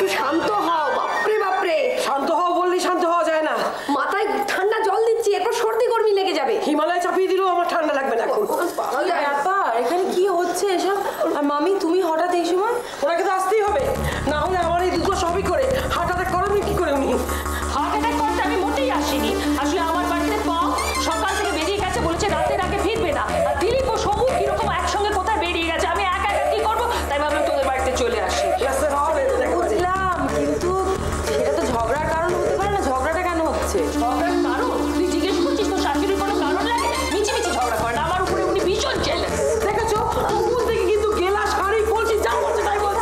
একটু শান্ত হও। বাপরে বাপরে, শান্ত হও বললেই শান্ত হওয়া যায় না। মাথায় ঠান্ডা জল দিচ্ছি, এরপর সর্দি গরমি লেগে যাবে। হিমালয় চাপিয়ে দিলেও আমার ঠান্ডা লাগবে না এখন। ব্যাপার এখানে কি হচ্ছে এসব? আর মামি তুমি হঠাৎ এই সময়? ওনাকে তো আসতেই হবে, না হলে আমার এই দুটো সবই করে হার্ট অ্যাটাক করাবেন কি করে উনি? হার্ট অ্যাটাক করতে আমি মোটেই আসিনি। আসলে আমার বাড়িতে পম সকাল থেকে বেরিয়ে গেছে, বলেছে রাতের আগে ফিরবে না। আর দিলীপ ও সবু কিরকম একসঙ্গে কোথায় বেরিয়ে গেছে, আমি একা একা কি করবো, তাই ভাবলাম তোদের বাড়িতে চলে আসি। বুঝলাম, কিন্তু সেটা তো ঝগড়ার কারণ হতে পারে না। ঝগড়াটা কেন হচ্ছে? ঝগড়ার কারণ তুই জিজ্ঞেস করছিস? তোর শাশুড়ির কোনো কারণ লাগে? মিছিমিছি ঝগড়া করে না, আমার উপরে উনি ভীষণ জেলাস। দেখেছো উপর থেকে কিন্তু গেলা শাড়ি বলছি, যা বলছে তাই বলছে।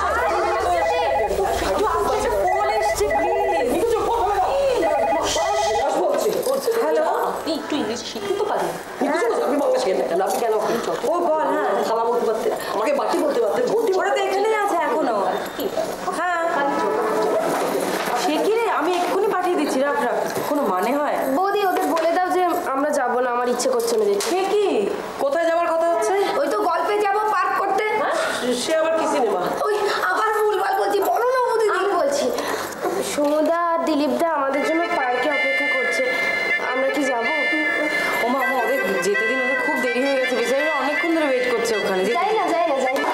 হ্যালো, আপনি একটু ইংলিশ শিখতে তো পারেন। আপনি বাংলা শেখেন না কেন? আপনি কেন? ও বল। হ্যাঁ, থালা বলতে পারতেন, আমাকে বাটি বলতে পারতেন, ঘটি। ওরা তো এখানেই আছে এখনো। হ্যাঁ, সে কি রে? আমি এক্ষুনি পাঠিয়ে দিচ্ছি, রাখ রাখ। কোনো মানে হয়? বৌদি ওদের বলে দাও যে আমরা যাবো না, আমার ইচ্ছে করছে না যেতে। সে কি? কোথায় যাওয়ার কথা হচ্ছে? ওই তো গল্পে যাবো পার্ক করতে। সে আবার কি সিনেমা? ওই আবার ভুলভাল বলছি, বলো না বৌদি। আমি বলছি সমুদা আর দিলীপদা আমাদের জন্য পার্কে অপেক্ষা করছে, আমরা কি যাবো? ও মা, ওদের যেতে দিন, ওদের খুব দেরি হয়ে গেছে। বেচারিরা অনেকক্ষণ ধরে ওয়েট করছে ওখানে। যাই না যাই না যাই না।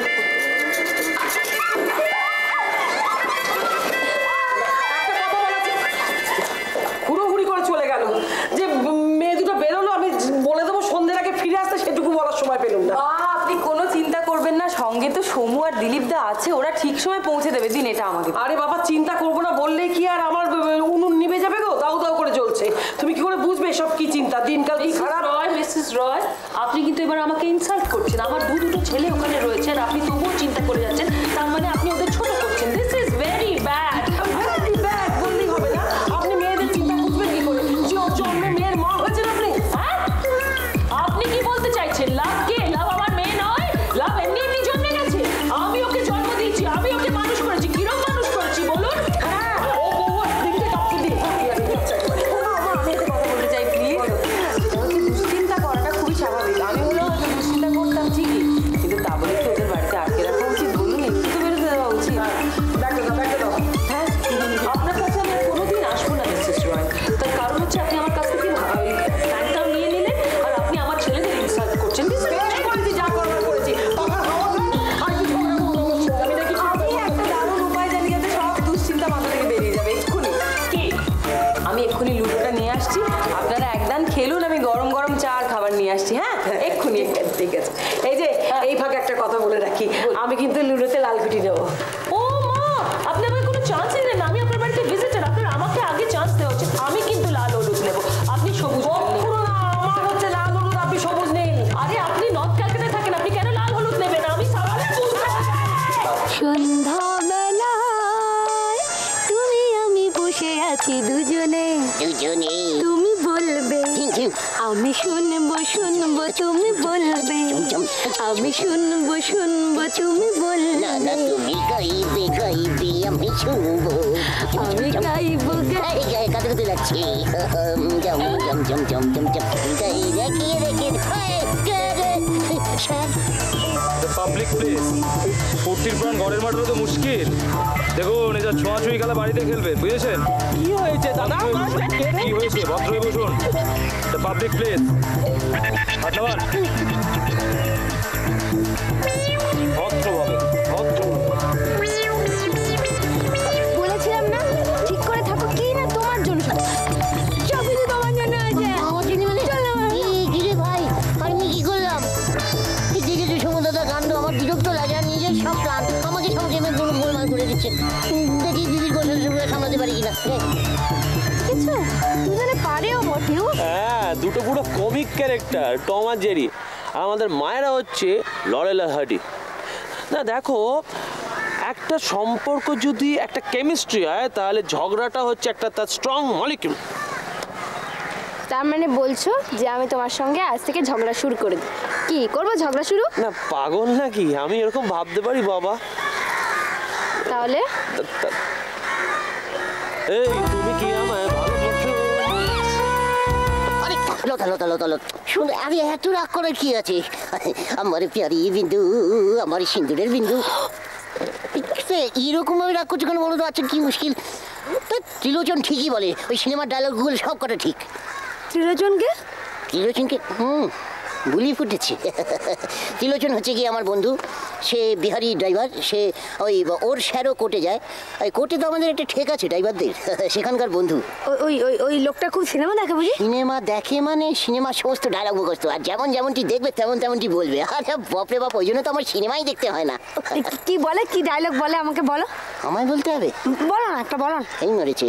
হুড়োহুড়ি করে চলে গেল যে মেয়ে দুটো বেরোলো, আমি বলে দেবো সন্ধ্যের আগে ফিরে আসতে, সেটুকু বলার সময় পেলাম না। আপনি কোনো চিন্তা করবেন না, সঙ্গে তো সমু আর দিলীপ দা আছে, ওরা ঠিক সময় পৌঁছে দেবে। দিন এটা আমাকে। আরে বাবা, চিন্তা করবো না বললেই কি আর আমার উনুন নিভে যাবে গো? দাউ দাউ করে জ্বলছে। তুমি কি করে বুঝবে এসব কি চিন্তা? দিনকাল কি খারাপ। মিসেস রয়, আপনি কিন্তু এবার আমাকে ইনসাল্ট করছেন। আমার দুটো ছেলে ওখানে রয়েছে আর আপনি তবুও চিন্তা করে যাচ্ছেন, তার মানে আপনি ওদের ছোট করছেন। This is very bad. Very bad বললেই হবে না। আপনি মেয়েদের চিন্তা বুঝবেন কি করে? যে ওর জন্মে মেয়ের মা হয়েছেন আপনি? হ্যাঁ, আপনি কি বলতে চাইছেন? লাভ কে? লাভ আমার মেয়ে নয়, লাভ এমনি এমনি জন্মে গেছে। আমি ওকে জন্ম দিয়েছি, আমি ওকে মানুষ করেছি। কিরকম মানুষ করেছি বলুন? হ্যাঁ, ও বউ দিনকে টপকে দিয়ে আমি একটা কথা বলতে চাই, প্লিজ। দুশ্চিন্তা করাটা খুবই স্বাভাবিক। আমি হলো হয়তো দুশ্চিন্তা করতাম ঠিকই, কিন্তু তা বলে কি ওদের বাড়িতে আটকে রাখা উচিত? বলুন, একটু তো বেরোতে দেওয়া উচিত। হ্যাঁ, আপনার কাছে আমি কোনোদিন আসবো না মিসেস রয়। তার কারণ হচ্ছে আপনি আমার কাছ থেকে টাইমটা নিয়ে নিলেন আর আপনি আমার ছেলেদের ইনসাল্ট করছেন। যা করবার করেছি। আমি একটা দারুণ উপায় জানি যাতে সব দুশ্চিন্তা মাথা থেকে বেরিয়ে যাবে এক্ষুনি। কি? আমি এক্ষুনি লুডোটা নিয়ে আসছি, আপনারা একদম খেলুন। আমি গরম গরম চা আর খাবার নিয়ে আসছি। হ্যাঁ, এক্ষুনি। ঠিক আছে। এই যে এই ফাঁকে একটা কথা বলে রাখি, আমি কিন্তু লুডোতে লাল কুটি নেবো। ও মা, আপনি আমাকে কোনো চান্সই দেন না। আমি আপনার বাড়িতে ভিজিটার, আপনার আমাকে আগে চান্স দেওয়া উচিত। আমি কিন্তু লাল হলুদ নেবো, আপনি সবুজ নেবেন। আমার হচ্ছে লাল হলুদ, আপনি সবুজ নেই। আরে আপনি নর্থ ক্যালকাটায় থাকেন, আপনি কেন লাল হলুদ নেবেন? আমি সন্ধ্যাবেলায় তুমি আমি বসে আছি দুজনে, তুমি বলবে আমি শুনবো শুনবো, তুমি বলবে আমি শুনবো শুনবো, তুমি বলবে তুমি গাইবে গাইবে আমি শুনবো, আমি গাইবো কাঁদে কাঁদে লাগছে। জম জম জম জম জম জম গাই রেখে রেখে পাবলিক প্লেস, ফুর্তির প্রাণ ঘরের মাঠে তো মুশকিল। দেখুন, এই যা ছোঁয়াছুঁই খেলা বাড়িতে খেলবেন, বুঝেছেন? কি হয়েছে দাদা? কি হয়েছে? ভদ্র হয়ে বসুন। পাবলিক প্লেস, হাত নামান। ভদ্রভাবে, বলেছিলাম না ঠিক করে থাকো, কি না তোমার জন্য, সব কিছু তোমার জন্য আছে। আমার জন্য মানে কি রে ভাই, আমি কি করলাম? দেখেছো সমুদ্রটা কাণ্ড, আমার বিরক্ত লাগে। আর নিজের সব প্ল্যান আমাকে সঙ্গে গোলমাল করে দিচ্ছে। দেখি দিদির গোসল সামলাতে পারি কিনা। কিছু দুজনে পারেও বটেও। হ্যাঁ, দুটো পুরো কমিক ক্যারেক্টার, টম আর জেরি। আমাদের মায়েরা হচ্ছে লরেল আর হার্ডি। না দেখো, একটা সম্পর্ক যদি একটা কেমিস্ট্রি হয়, তাহলে ঝগড়াটা হচ্ছে একটা তার স্ট্রং মলিকিউল। তার মানে বলছো যে আমি তোমার সঙ্গে আজ থেকে ঝগড়া শুরু করে দিই? কি করবো ঝগড়া শুরু? না পাগল নাকি? আমি এরকম ভাবতে পারি বাবা? তাহলে এই তুমি কি আমায় ভালোবাসো? আরে লো শুনে আরে এত রাগ করার কি আছে? আমার প্যারি বিন্দু, আমার সিন্দুরের বিন্দু, তো এইরকম ভাবে রাগ করছো কেন বলো তো? আচ্ছা কি মুশকিল? তো ত্রিলোচন ঠিকই বলে, ওই সিনেমার ডায়লগগুলো সব কটা ঠিক। ত্রিলোচনকে? ত্রিলোচনকে বুলি ফুটেছে। ত্রিলোচন হচ্ছে কি আমার বন্ধু, সে বিহারি ড্রাইভার, সে ওই ওর স্যারও কোর্টে যায়। ওই কোর্টে তো আমাদের একটা ঠেক আছে ড্রাইভারদের, সেখানকার বন্ধু। ওই ওই ওই লোকটা খুব সিনেমা দেখে বুঝি? সিনেমা দেখে মানে সিনেমার সমস্ত ডায়লগ মুখস্থ, আর যেমন যেমনটি দেখবে তেমন তেমনটি বলবে। আরে বাপরে বাপ, ওই জন্য তো আমার সিনেমাই দেখতে হয় না। কি বলে, কি ডায়লগ বলে আমাকে বলো। আমায় বলতে হবে? বলো না, একটা বলো না। এই মরেছে।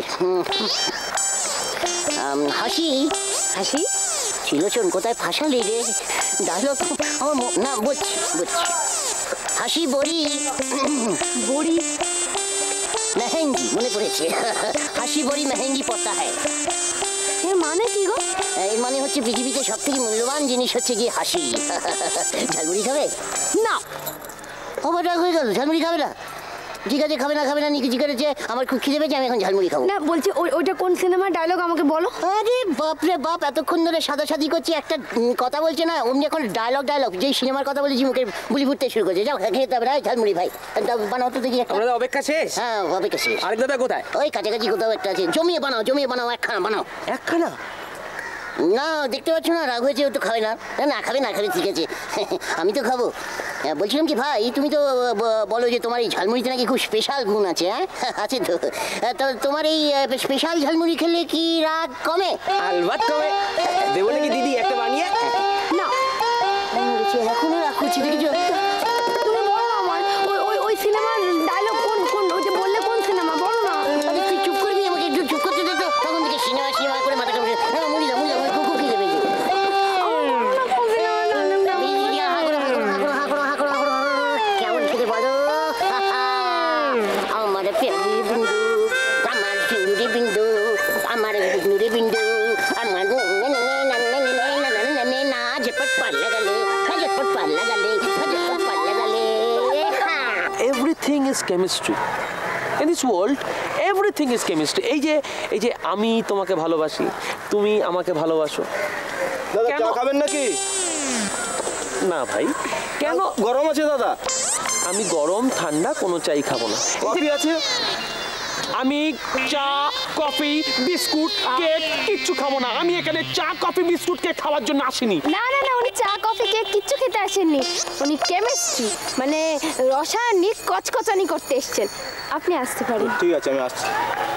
হাসি হাসি? ত্রিলোচন কোথায় ফাঁসালি রে? ডায়লগ আমার না, বুঝছি বুঝছি। হাসি বড়ি বড়ি মেহেঙ্গি, মনে পড়েছে। হাসি বড়ি মেহেঙ্গি পড়তা হয়। এর মানে কি গো? এর মানে হচ্ছে পৃথিবীতে সব থেকে মূল্যবান জিনিস হচ্ছে কি হাসি। ঝালমুড়ি খাবে? না। ও রাগ হয়ে গেল, ঝালমুড়ি খাবে না? ঠিক আছে, খাবে না খাবে না নিয়ে করেছে, আমার খুব খিদে পেয়েছে, আমি এখন ঝালমুড়ি খাবো। না বলছি ওইটা কোন সিনেমার ডায়লগ আমাকে বলো। আরে বাপরে বাপ, এতক্ষণ ধরে সাদাসাদি করছি, একটা কথা বলছে না, অমনি এখন ডায়লগ যেই সিনেমার কথা বলেছি মুখে বুলি ফুটতে শুরু করছে। যাও খেতে হবে, ঝালমুড়ি ভাই বানাও তো দেখি। আমরা অপেক্ষা শেষ। হ্যাঁ অপেক্ষা শেষ। আরেক দাদা কোথায়? ওই কাছাকাছি কোথাও একটা আছে, জমিয়ে বানাও, একখানা বানাও। একখানা? না দেখতে পাচ্ছ না, রাগ হয়েছে, ও তো খাবে না। না খাবে ঠিক আছে, আমি তো খাবো। বলছিলাম কি ভাই, তুমি তো বলো যে তোমার এই ঝালমুড়িতে নাকি খুব স্পেশাল গুণ আছে। হ্যাঁ আছে তো, তোমার এই স্পেশাল ঝালমুড়ি খেলে কি রাগ কমে? আলবাত কমে। দেবো নাকি দিদি একটা বানিয়ে? না এখনো রাগ করছি, দেখেছো? তুমি বলো না আমার ওই সিনেমার ডায়লগ কোন ওই যে বললে কোন সিনেমা, বলো না। তুই চুপ করবি, আমাকে একটু চুপ করতে দে তো। তখন থেকে সিনেমা করে মাথা কামড়ে মুড়ি দাও খুব খিদে পেয়েছে। কেমন খেতে বলো? আমার প্রেমের বিন্দু, আমার সিঁদুরে বিন্দু, আমার নুরে বিন্দু, আমার না ঝটপট পাল্লা গেলে, ঝটপট পাল্লা গেলে, ঝটপট পাল্লা গেলে। Everything is chemistry in this world. Everything is chemistry. এই যে আমি তোমাকে ভালোবাসি, তুমি আমাকে ভালোবাসো। দাদা কেন? চা খাবেন নাকি? না ভাই, কেন? গরম আছে দাদা? আমি গরম ঠান্ডা কোনো চাই খাবো না। কফি আছে? আমি চা কফি বিস্কুট কেক কিচ্ছু খাবো না। আমি এখানে চা কফি বিস্কুট কেক খাওয়ার জন্য আসিনি। না উনি চা কফি কেক কিচ্ছু খেতে আসেননি, উনি কেমিস্ট্রি মানে রাসায়নিক কচকচানি করতে এসেছেন। আপনি আসতে পারেন। ঠিক আছে, আমি আসছি।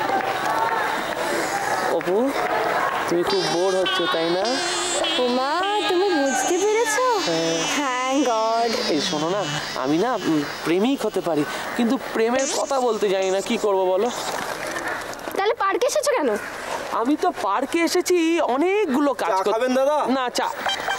অপু, তুমি খুব বোর হচ্ছে তাই না? ওমা, তুমি বুঝতে পেরেছো? Thank God. এই শোনো না, আমি না প্রেমিক হতে পারি, কিন্তু প্রেমের কথা বলতে জানি না, কি করব বলো? তাহলে পার্কে এসেছো কেন? আমি তো পার্কে এসেছি অনেকগুলো কাজ চা খাবেন দাদা? না চা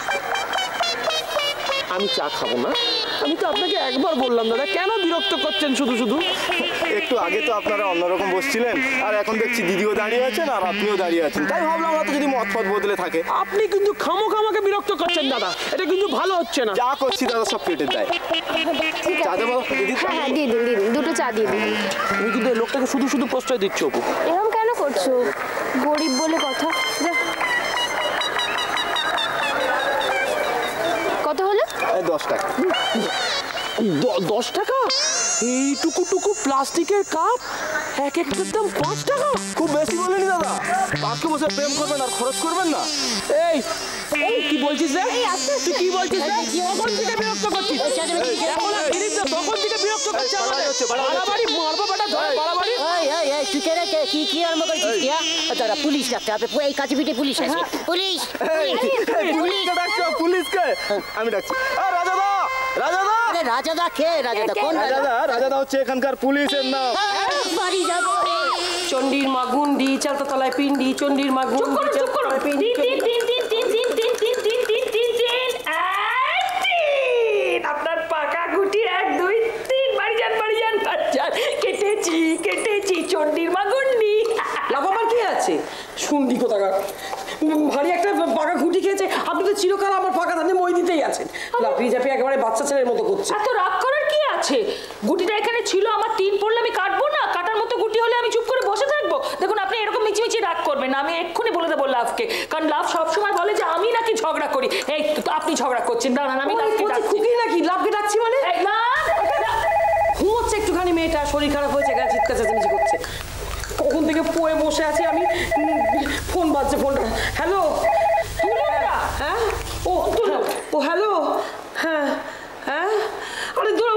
আমি চা খাবো না। আমি তো আপনাকে একবার বললাম দাদা, কেন বিরক্ত করছেন শুধু শুধু? একটু আগে তো আপনারা অন্যরকম বসছিলেন, আর এখন দেখছি দিদিও দাঁড়িয়ে আছেন আর আপনিও দাঁড়িয়ে আছেন, তাই ভাবলাম হয়তো যদি মত বদলে থাকে। আপনি কিন্তু খামোখামাকে বিরক্ত করছেন দাদা, এটা কিন্তু ভালো হচ্ছে না। যা করছি দাদা সব পেটের দায়। ঠিক চা আছে। দেবো দিদি? হ্যাঁ দিয়ে দিন দুটো চা দিয়ে দিন। তুমি কিন্তু এই লোকটাকে শুধু শুধু প্রশ্রয় দিচ্ছ অপু। এরকম কেন করছো? গরিব বলে কথা। যা। কত হলো? 10 টাকা। 10 টাকা? এইটুকু প্লাস্টিকের কাপ এক একটার দাম 5 টাকা? খুব বেশি বলেনি দাদা, পার্কে বসে প্রেম করবেন আর খরচ করবেন না। এই কি বলছিস রে? তুই কি বলছিস রে? তখন থেকে বিরক্ত করছিস। এখন আর ফিরিস না, তখন থেকে বিরক্ত করছিস আমাদের। বাড়াবাড়ি মারবো বেটা, ধর বাড়াবাড়ি। এই তুই কি আরম্ভ করেছিস? তারা পুলিশ ডাকতে হবে, এই কাছে পিঠে পুলিশ আছে। পুলিশ পুলিশকে ডাকছো? পুলিশকে আমি ডাকছি। রাজাদা, রাজাদা! আরে রাজাদা কে? রাজাদা কোন রাজাদা? রাজাদা হচ্ছে এখানকার পুলিশের নাম। বাড়ি যাবো। চণ্ডীর মা গুন্ডি, চালতাতলায় পিন্ডি, চণ্ডীর মা গুন্ডি, চালতাতলায় পিন্ডি। আপনার পাকা গুটি 1 2 3 বাড়ি যান কেটেছি চণ্ডীর মা গুন্ডি। লাফাবার কি আছে? শুনডি কোথাকার ভারী একটা পাকা ঘুটি খেয়েছে। আপনি তো চিরকাল আমার পাকা ধানে মই দিতেই আছেন। লাফিয়ে ঝাঁপিয়ে একেবারে বাচ্চা ছেলের মতো করছে। এত রাগ করার কি আছে? গুটিটা এখানে ছিল, আমার 3 পড়লে আমি কাটবো না? কাটার মতো গুটি হলে আমি চুপ করে বসে থাকবো? দেখুন, আপনি এরকম মিচিমিচি রাগ করবেন না, আমি এক্ষুনি বলে দেবো লাভকে, কারণ লাভ সবসময় বলে যে আমি নাকি ঝগড়া করি। এই তো আপনি ঝগড়া করছেন। দাঁড়ান, আমি লাভকে ডাকছি। খুকি নাকি লাভকে ডাকছি মানে? এই লাভ! ঘুমোচ্ছে একটুখানি, মেয়েটা শরীর খারাপ হয়েছে, এখানে চিৎকার চেঁচামেচি করছে। কখন থেকে পড়ে বসে আছি আমি, ফোন বাজছে, ফোনটা। হ্যালো, হ্যাঁ, ও হ্যালো, হ্যাঁ হ্যাঁ, আরে ধরো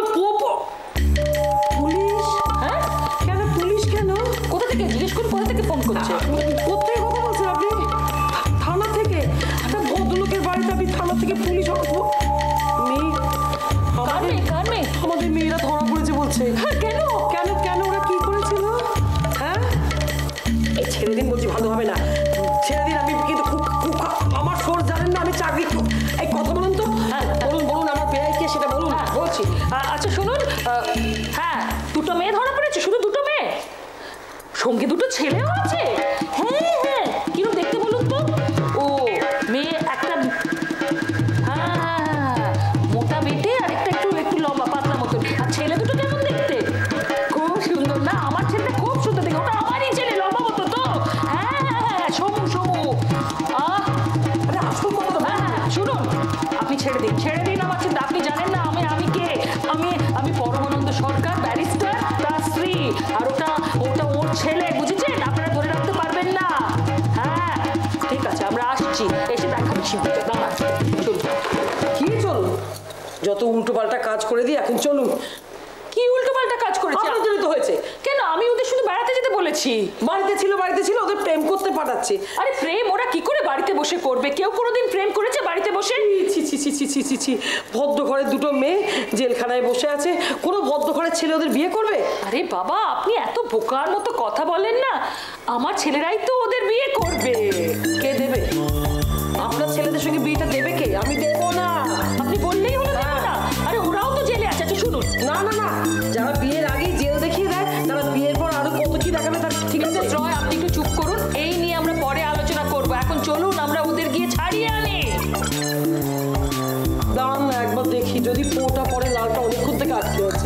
পুলিশ। হ্যাঁ, কেন পুলিশ কেন? কোথা থেকে জিজ্ঞেস করুন, কোথা থেকে ফোন করছে? কোথায় কথা বলছেন আপনি? থানা থেকে? একটা ভদ্রলোকের বাড়িতে আপনি থানা থেকে পুলিশ? কার মেয়ে? আমাদের মেয়েরা ধরা পড়েছে বলছে। কেন? কেন কেন ওরা কি করেছিল? হ্যাঁ, এই ছেড়ে দিন বলছি, ভালো হবে না, ছেড়ে দিন। আমি কিন্তু খুব খুব আমার সোর্স জানেন না, আমি চাকরি। এই কথা বলুন তো, বলুন বলুন, আমার বেয়াই কে সেটা বলুন। বলছি। আচ্ছা শুনুন, হ্যাঁ, দুটো মেয়ে ধরা পড়েছে। শুধু দুটো মেয়ে? সঙ্গে দুটো ছেলেও আছে? হ্যাঁ হ্যাঁ, কিরকম দেখতে বলুন তো? ও মেয়ে একটা, হ্যাঁ, মোটা বেটে, আর একটা একটু একটু লম্বা পাতলা মতো। আর ছেলে দুটো কেমন দেখতে? খুব সুন্দর না? আমার ছেলেটা খুব সুন্দর দেখে, ওটা আমারই ছেলে, লম্বা মতো তো। হ্যাঁ হ্যাঁ হ্যাঁ, সমু আসল কথা। হ্যাঁ, শুনুন, আপনি ছেড়ে দিন আমার চিন্তা। আপনি জানেন না আমি কে? আমি পরমানন্দ সরকার, ব্যারিস্টার, তার স্ত্রী। আর ওটা ওর ছেলে, বুঝেছেন? আপনারা ধরে রাখতে পারবেন না। হ্যাঁ ঠিক আছে, আমরা আসছি, এসে দেখাচ্ছি। চলুন। কি চলুন? যত উল্টো পাল্টা কাজ করে দিই, এখন চলুন। কি উল্টো পাল্টা কাজ করেছে? আপনার জন্য তো হয়েছে। কেন? আমি ওদের শুধু বেড়াতে যেতে বলেছি। বাড়িতে ছিল, ওদের প্রেম করতে পাঠাচ্ছে। আরে প্রেম ওরা কি করে বাড়িতে বসে করবে? কেউ কোনোদিন প্রেম করেছে বাড়িতে বসে? ছি, ভদ্র ঘরের দুটো মেয়ে জেলখানায় বসে আছে, কোনো ভদ্র ঘরের ছেলে ওদের বিয়ে করবে? আরে বাবা, আপনি এত বোকার মতো কথা বলেন না। আমার ছেলেরাই তো ওদের বিয়ে করবে। কে দেবে? আপনার ছেলেদের সঙ্গে বিয়েটা দেবে কে? আমি দেবো না। আপনি বললেই হলো দেবো না? আরে ওরাও তো জেলে আছে। আচ্ছা শুনুন, না, যারা বিয়ের আগেই জেল দেখিয়ে দেয়, তারা বিয়ের পর আরো কত কি দেখাবে তার ঠিক আছে। রয়, আপনি একটু চুপ করুন। এই নিয়ে আমরা পরে আলোচনা করবো। এখন চলুন, আমরা ওদের গিয়ে ছাড়িয়ে আনি। দাঁড়ান না, একবার দেখি যদি পোটা পরে। লালটা অনেকক্ষণ থেকে আটকে আছে।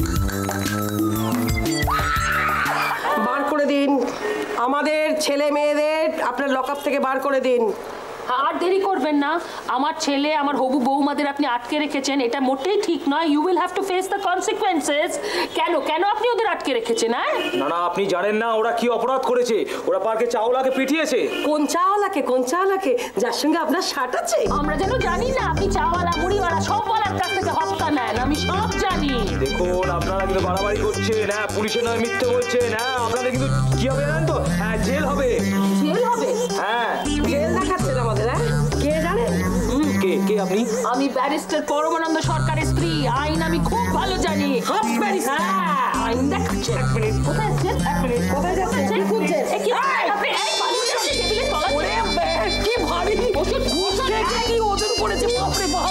বার করে দিন আমাদের ছেলে মেয়েদের, আপনার লকআপ থেকে বার করে দিন। আর দেরি করবেন না। আমার ছেলে, আমার হবু বৌমাদের আপনি আটকে রেখেছেন, এটা মোটেই ঠিক নয়। You will have to face the consequences. কেন আপনি ওদের আটকে রেখেছেন? হ্যাঁ, না, আপনি জানেন না ওরা কি অপরাধ করেছে। ওরা পার্কে চাওলাকে পিটিয়েছে। কোন চাওয়ালাকে? যার সঙ্গে আপনার শার্ট আছে? আমরা যেন জানি না আপনি চাওয়ালা, মুড়িওয়ালা, সবওয়ালার কাছ থেকে হপ্তা নেন। আমি সব জানি। দেখুন, আপনারা কিন্তু বাড়াবাড়ি করছেন। হ্যাঁ, পুলিশের নয় মিথ্যে বলছেন। হ্যাঁ, আপনাদের কিন্তু কি হবে জানেন তো? হ্যাঁ, জেল হবে। হ্যাঁ, জেল দেখাচ্ছেন আমাদের? হ্যাঁ, কে জানেন? কে আপনি? আমি ব্যারিস্টার পরমানন্দ সরকারের স্ত্রী। আইন আমি খুব ভালো জানি। হ্যাঁ, আইন দেখাচ্ছে। এক মিনিট, কোথায় যাচ্ছেন? কোথায় যাচ্ছেন? কি খুঁজছেন? আপনি এই পালিয়ে যাচ্ছেন টেবিলের তলায়। কি ভারী কি ওজন পড়েছে, বাপরে বাপ।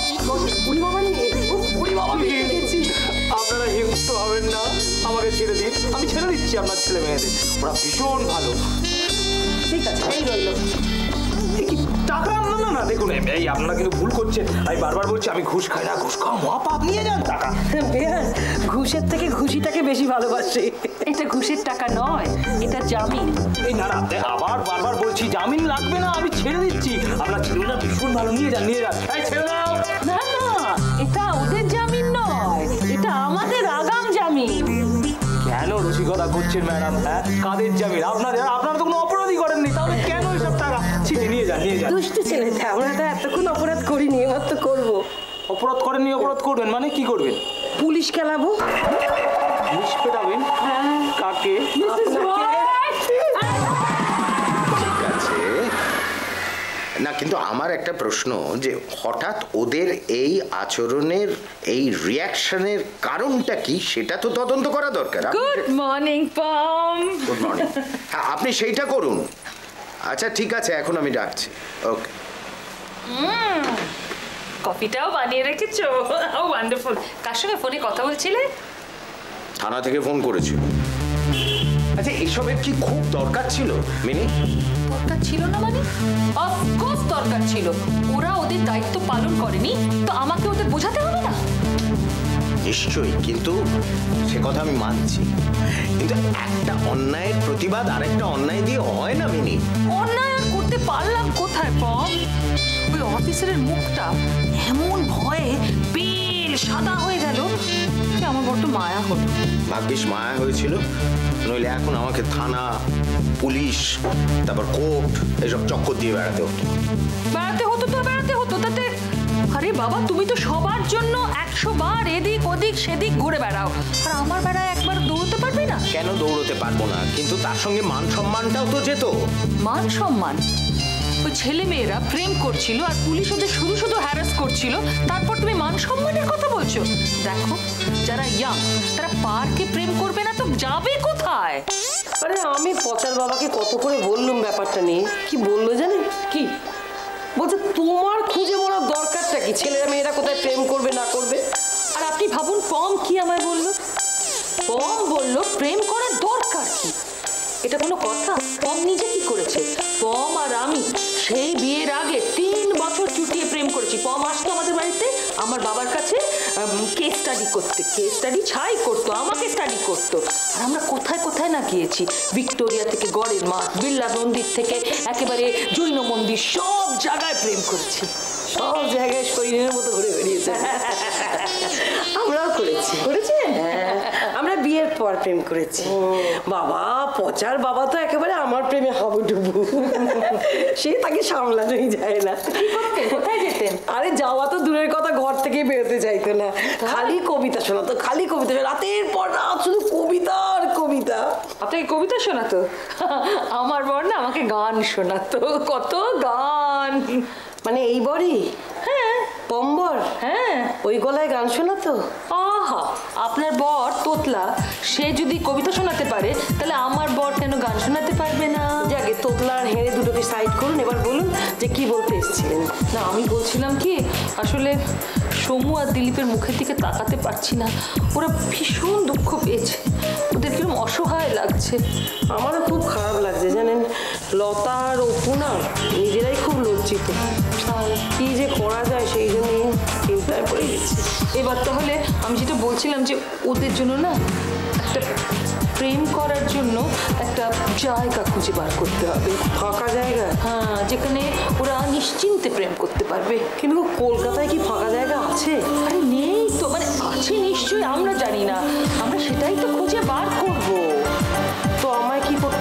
আপনারা হিংস্র হবেন না, আমাকে ছেড়ে দিন। আমি ছেড়ে দিচ্ছি আপনার ছেলে মেয়েদের, ওরা ভীষণ ভালো। ঠিক আছে, এই রইল। টাকা না, দেখুন এই আপনারা কিন্তু ভুল করছেন। আমি বারবার বলছি আমি ঘুষ খাই না, ঘুষ খাওয়া মহাপাপ, নিয়ে যান টাকা। ঘুষের থেকে ঘুষিটাকে বেশি ভালোবাসে। এটা ঘুষের টাকা নয়, এটা জামিন। এই না, আবার বারবার বলছি জামিন লাগবে না, আমি ছেড়ে দিচ্ছি। আপনার ছেলেটা ভীষণ ভালো, নিয়ে যান। এই ছেড়ে দাও। না, এটা ওদের জামিন নয়, এটা আমাদের আগাম জামিন। কেন রসিকতা করছেন ম্যাডাম? হ্যাঁ, কাদের জামিন? আপনারা তো কোনো অপরাধী করেননি, তাহলে কেন এসব টাকা? নিয়ে যান। দুষ্টু ছেলেটা, আমরা তো এতক্ষণ অপরাধ করিনি, এবার তো করবো। অপরাধ করেননি, অপরাধ করবেন মানে কি করবেন? পুলিশ খেলাবো। পুলিশ পেটাবেন? কাকে? ঠিক আছে না, কিন্তু আমার একটা প্রশ্ন, যে হঠাৎ ওদের এই আচরণের, এই রিয়াকশনের কারণটা কি, সেটা তো তদন্ত করা দরকার। Good morning Pom. Good morning. হ্যাঁ, আপনি সেইটা করুন। আচ্ছা ঠিক আছে, এখন আমি ডাকছি। ওকে। কফিটাও বানিয়ে রেখেছো, হাউ ওয়ান্ডারফুল। কার সঙ্গে ফোনে কথা বলছিলে? থানা থেকে ফোন করেছিল। আচ্ছা, এসবের কি খুব দরকার ছিল মিনি? দরকার ছিল না মানে? অফকোর্স দরকার ছিল। ওরা ওদের দায়িত্ব পালন করেনি, তো আমাকে ওদের বোঝাতে হবে না? নিশ্চয়ই, কিন্তু সে কথা আমি মানছি, কিন্তু একটা অন্যায়ের প্রতিবাদ আরেকটা অন্যায় দিয়ে হয় না মিনি। অন্যায় আর করতে পারলাম কোথায় পম? ওই অফিসারের মুখটা এমন ভয়ে বেল সাদা হয়ে গেল, আমার বড্ড মায়া হলো। ভাগ্যিস মায়া হয়েছিল, নইলে এখন আমাকে থানা, পুলিশ, তারপর কোর্ট এসব চক্কর দিয়ে বেড়াতে হতো। বেড়াতে হতো তাতে। আরে বাবা, তুমি তো সবার জন্য 100 বার এদিক ওদিক সেদিক ঘুরে বেড়াও, আর আমার বেড়ায় একবার দৌড়তে পারবে না? কেন দৌড়তে পারবো না, কিন্তু তার সঙ্গে মান সম্মানটাও তো যেত। মান সম্মান? ওই ছেলে মেয়েরা প্রেম করছিল আর পুলিশ ওদের শুধু শুধু হ্যারাস করছিল, তারপর তুমি মান সম্মানের কথা বলছো? দেখো, যারা ইয়াং তারা পার্কে প্রেম করবে না তো যাবে কোথায়? আরে আমি পচার বাবাকে কত করে বললাম ব্যাপারটা নিয়ে, কি বললো জানেন? কি বলছে, তোমার খুঁজে মরার দরকারটা কি, ছেলেরা মেয়েরা কোথায় প্রেম করবে না করবে? আর আপনি ভাবুন, পম কি আমায় বললো? পম বললো প্রেম করার দরকার কি? এটা কোনো কথা? পম নিজে কি করেছে? পম আর আমি সেই বিয়ের আগে 3 বছর চুটিয়ে প্রেম করেছি। পম আসতো আমাদের বাড়িতে আমার বাবার কাছে কেস স্টাডি করতে, কেস স্টাডি ছাই করতো, আমাকে স্টাডি করতো। আর আমরা কোথায় কোথায় না গিয়েছি, ভিক্টোরিয়া থেকে গড়ের মাঠ, বিড়লা মন্দির থেকে একেবারে জৈন মন্দির, সব জায়গায় প্রেম করেছি। সব জায়গায় শরীরের মতো ঘুরে বেরিয়েছে। আমরাও করেছেন? হ্যাঁ, আমরা বিয়ের পর প্রেম করেছি। বাবা, পচার বাবা তো একেবারে আমার প্রেমে হাবুডুবু, সে তাকে সামলানোই যায় না। কোথায় যেতেন? আরে যাওয়া তো দূরের কথা, ঘর থেকে বেরোতে চাইতো না, খালি কবিতা শোনাতো, খালি কবিতা শোনা, রাতের পর রাত শুধু কবিতা আর কবিতা। আপনাকে কবিতা শোনাতো? আমার বর না আমাকে গান শোনাতো, কত গান। মানে এই বরই? হ্যাঁ। পম্বর? হ্যাঁ। ওই গলায় গান শোনাতো? আহা, আপনার বর তোতলা, সে যদি কবিতা শোনাতে পারে তাহলে আমার বর কেন গান শোনাতে পারবে না? যাকে তোতলা আর হেঁড়ে দুটোকে সাইড করুন, এবার বলুন যে কি বলতে এসেছিলেন। না, আমি বলছিলাম কি, আসলে সমু আর দিলীপের মুখের দিকে তাকাতে পারছি না, ওরা ভীষণ দুঃখ পেয়েছে, ওদের কিরকম অসহায় লাগছে। আমারও খুব খারাপ লাগছে জানেন, লতা আর অপু না নিজেরাই খুব লজ্জিত, কি যে করা যায় সেই জন্যই চিন্তায় পড়ে গেছি। এবার তাহলে আমি যেটা বলছিলাম যে ওদের জন্য না একটা প্রেম করার জন্য একটা জায়গা খুঁজে বার করতে হবে, ফাঁকা জায়গা। হ্যাঁ, যেখানে ওরা নিশ্চিন্তে প্রেম করতে পারবে। কিন্তু কলকাতায় কি ফাঁকা জায়গা আছে? আরে নেই তো, মানে আছে নিশ্চয়ই, আমরা জানি না, আমরা সেটাই তো খুঁজে বার করবো। তো আমায় কি করতে